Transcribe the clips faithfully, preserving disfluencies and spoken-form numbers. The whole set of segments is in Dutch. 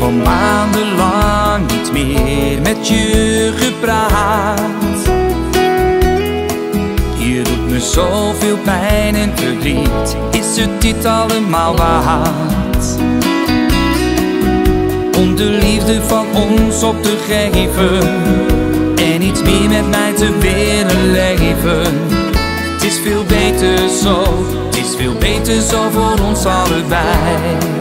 al maandenlang niet meer met je gepraat. Je doet me zoveel pijn en verdriet, is het dit allemaal waard? Om de liefde van ons op te geven en iets meer met mij te willen leven. Het is veel beter zo, het is veel beter zo voor ons allebei.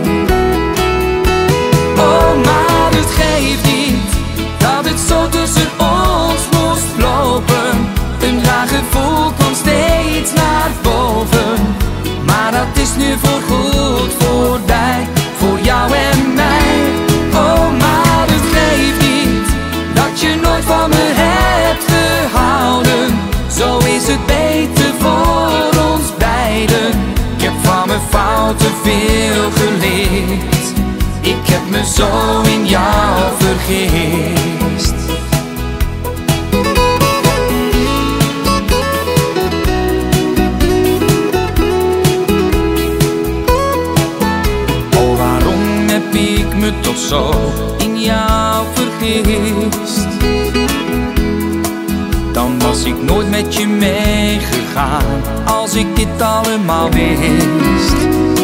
Oh, maar het geeft niet dat het zo tussen ons moest lopen. Een raar gevoel komt steeds naar boven, maar dat is nu voorgoed voorbij, voor jou en mij. Oh, maar het geeft niet dat je nooit van me hebt gehouden. Zo is het beter voor ons beiden. Ik heb van mijn fouten veel geleerd. Ik heb me zo in jou vergist. Oh, waarom heb ik me toch zo in jou vergist? Dan was ik nooit met je meegegaan, als ik dit allemaal wist.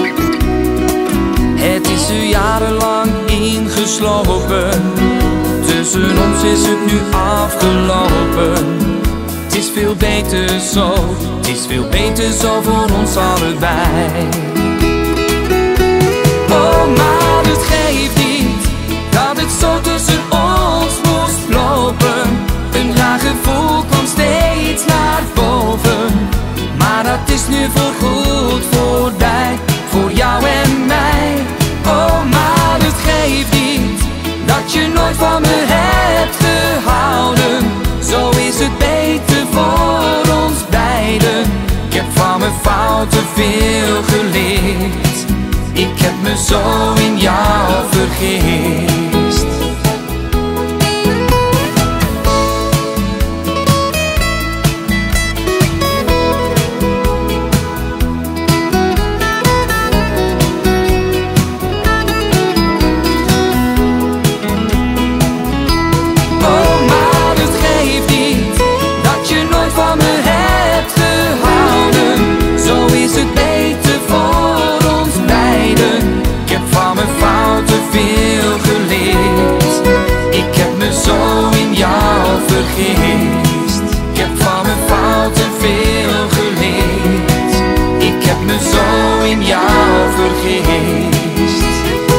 Het is er jarenlang ingeslopen, tussen ons is het nu afgelopen. Het is veel beter zo, het is veel beter zo voor ons allebei. Oh, maar het geeft niet dat het zo tussen ons moest lopen. Een raar gevoel komt steeds naar boven, maar dat is nu voorgoed voorbij, voor jou en mij. Oh, maar het geeft niet dat je nooit van me hebt gehouden. Zo is het beter voor ons beiden. Ik heb van mijn fouten veel geleerd. Ik heb me zo in jou vergist. Zo in jou vergist. Ik heb van mijn fouten veel geleerd. Ik heb me zo in jou vergist.